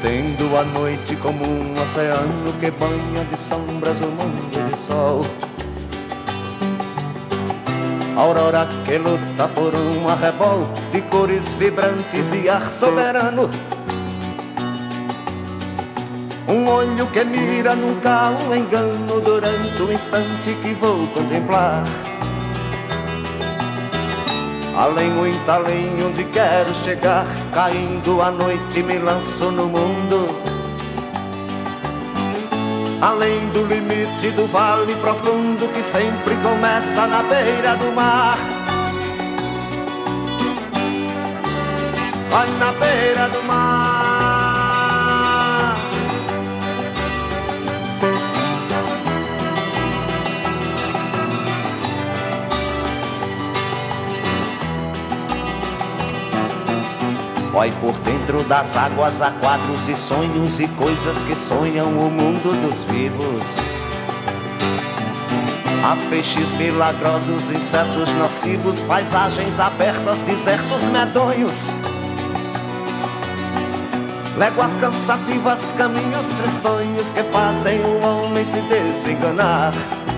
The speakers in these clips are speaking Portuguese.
entendo a noite como um oceano que banha de sombras o mundo de sol. Aurora que luta por um arrebol de cores vibrantes e ar soberano. Um olho que mira nunca o engano durante o instante que vou contemplar. Além, muito além, onde quero chegar, caindo a noite me lanço no mundo. Além do limite do vale profundo que sempre começa na beira do mar. Vai na beira do mar. Vai por dentro das águas há quadros e sonhos e coisas que sonham o mundo dos vivos. Há peixes milagrosos, insetos nocivos, paisagens abertas, desertos medonhos. Léguas cansativas, caminhos tristonhos que fazem o homem se desenganar.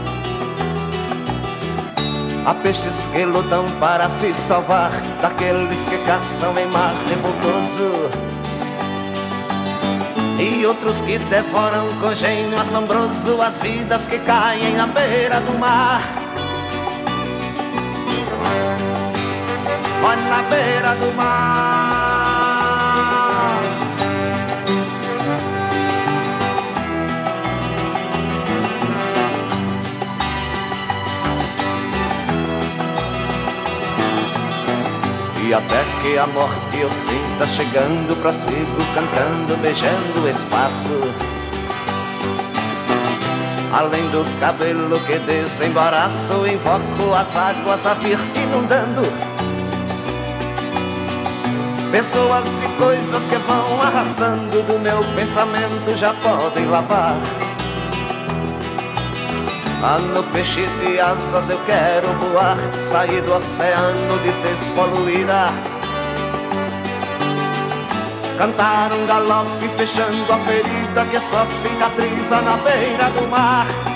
Há peixes que lutam para se salvar daqueles que caçam em mar revoltoso, e outros que devoram com gênio assombroso as vidas que caem à beira do mar. Vai na beira do mar. E até que a morte eu sinta chegando, prossigo cantando, beijando o espaço. Além do cabelo que desembaraço, invoco as águas a vir inundando. Pessoas e coisas que vão arrastando do meu pensamento já podem lavar. Ah, no peixe de asas eu quero voar, sair do oceano de despoluída. Cantar um galope fechando a ferida que só cicatriza na beira do mar.